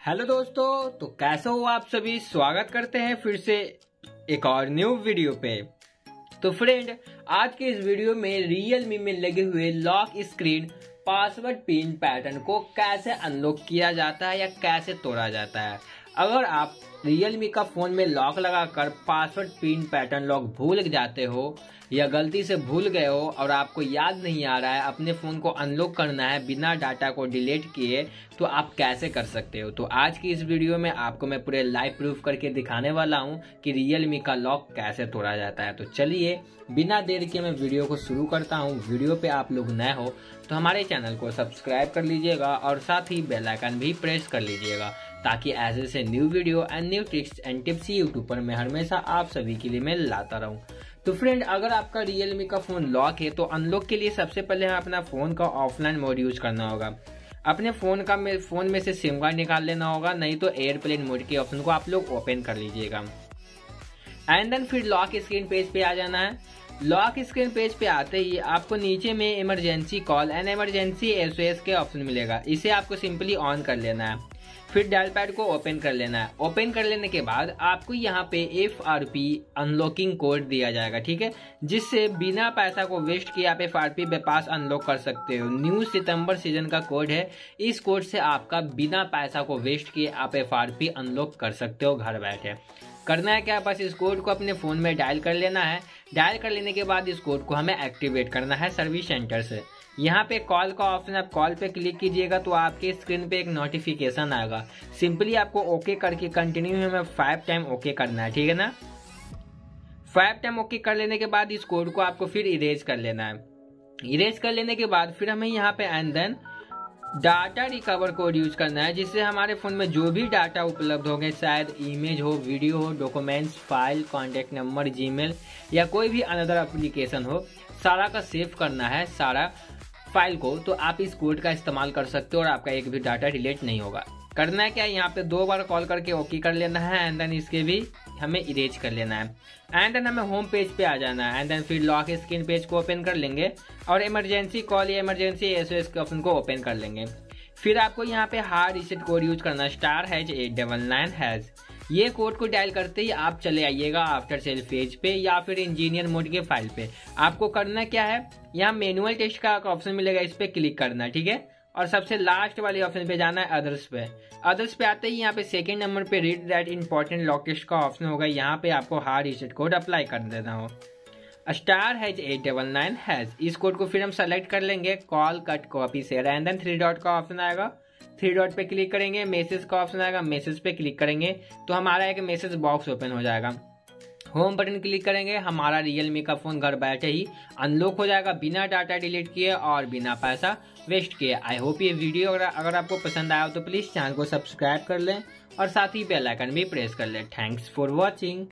Hello दोस्तों, तो कैसे हो आप सभी। स्वागत करते हैं फिर से एक और न्यू वीडियो पे। तो फ्रेंड, आज के इस वीडियो में रियलमी में लगे हुए lock screen password pin pattern को कैसे अनलॉक किया जाता है या कैसे तोड़ा जाता है। अगर आप रियलमी का फोन में लॉक लगाकर पासवर्ड पिन पैटर्न लॉक भूल जाते हो या गलती से भूल गए हो और आपको याद नहीं आ रहा है अपने फोन को अनलॉक करना है बिना डाटा को डिलीट किए, तो आप कैसे कर सकते हो। तो आज की इस वीडियो में आपको मैं पूरे लाइव प्रूफ करके दिखाने वाला हूं कि रियलमी का लॉक कैसे तोड़ा जाता है। तो चलिए बिना देर के मैं वीडियो को शुरू करता हूं। वीडियो पे आप लोग नए हो तो हमारे चैनल को सब्सक्राइब कर लीजिएगा और साथ ही बेल आइकन भी प्रेस कर लीजिएगा ताकि ऐसे से new video and new tricks and tips YouTube पर मैं हमेशा आप सभी के लिए मैं लाता रहूं। तो फ्रेंड, अगर आपका रियलमी का फोन लॉक है तो अनलॉक के लिए सबसे पहले हमें अपना फोन का ऑफलाइन मोड यूज करना होगा। अपने फोन में से सिम कार्ड निकाल लेना होगा, नहीं तो एयरप्लेन मोड के ऑप्शन को आप लोग ओपन कर लीजिएगा। एंड देन फिर लॉक स्क्रीन पेज पे आ जाना है। लॉक स्क्रीन पेज पे आते ही आपको नीचे में emergency call and emergency SOS के ऑप्शन मिलेगा। इसे आपको सिंपली ऑन कर लेना है। फिर डायल पैड को ओपन कर लेना है। ओपन कर लेने के बाद आपको यहाँ पे FRP अनलॉकिंग कोड दिया जाएगा, ठीक है, जिससे बिना पैसा को वेस्ट किए आप FRP पास अनलॉक कर सकते हो। न्यू सितंबर सीजन का कोड है। इस कोड से आपका बिना पैसा को वेस्ट किए आप FRP अनलॉक कर सकते हो घर बैठे। करना है क्या, बस इस कोड को अपने फोन में डायल कर लेना है। डायल कर लेने के बाद इस कोड को हमें एक्टिवेट करना है सर्विस सेंटर से। यहाँ पे कॉल का ऑप्शन, आप कॉल पे क्लिक कीजिएगा तो आपके स्क्रीन पे एक नोटिफिकेशन आएगा। सिंपली आपको ओके करके कंटिन्यू हमें 5 टाइम ओके करना है, ठीक है ना। 5 टाइम ओके कर लेने के बाद इस कोड को आपको फिर इरेज कर लेना है। इरेज कर लेने के बाद फिर हमें यहाँ पे and then data recover code use करना है, जिससे हमारे फोन में जो भी डाटा उपलब्ध होंगे, शायद इमेज हो, वीडियो हो, documents, file, contact number, Gmail या कोई भी अनदर एप्लीकेशन हो, सारा का सेव करना है सारा फाइल को। तो आप इस कोड का इस्तेमाल कर सकते हो और आपका एक भी डाटा डिलीट नहीं होगा। करना है क्या, यहाँ पे 2 बार कॉल करके ओके कर लेना है एंड देन इसके भी हमें इरेज कर लेना है। एंड देन हमें होम पेज पे आ जाना है। एंड देन फिर लॉक स्क्रीन पेज को ओपन कर लेंगे और इमरजेंसी कॉल या इमरजेंसी एसओएस के ऑप्शन को ओपन कर लेंगे। फिर आपको यहाँ पे हार्ड रीसेट कोड यूज करना है *899#। ये कोड को डायल करते ही आप चले आइएगा आफ्टर सेल पेज पे या फिर इंजीनियर मोड के फाइल पे। आपको करना क्या है, यहाँ मैनुअल टेस्ट का ऑप्शन मिलेगा, इस पे क्लिक करना है, ठीक है, और सबसे लास्ट वाले ऑप्शन पे जाना है अदर्स पे। अदर्स पे आते ही यहाँ पे सेकंड नंबर पे read that important lock test का ऑप्शन होगा। यहाँ पे आपको हार्ड रीसेट कोड अप्लाई कर देना हो *899#। इस कोड को फिर हम सेलेक्ट कर लेंगे, call cut copy share and then 3 dot का ऑप्शन आएगा। 3 डॉट पे क्लिक करेंगे, मैसेज का ऑप्शन आएगा, मैसेज पे क्लिक करेंगे तो हमारा एक मैसेज बॉक्स ओपन हो जाएगा। होम बटन क्लिक करेंगे, हमारा रियलमी का फोन घर बैठे ही अनलॉक हो जाएगा बिना डाटा डिलीट किए और बिना पैसा वेस्ट किए। आई होप ये वीडियो अगर आपको पसंद आया हो तो प्लीज चैनल को सब्सक्राइब कर लें और साथ ही बेल आइकन भी प्रेस कर लें। Thanks for watching.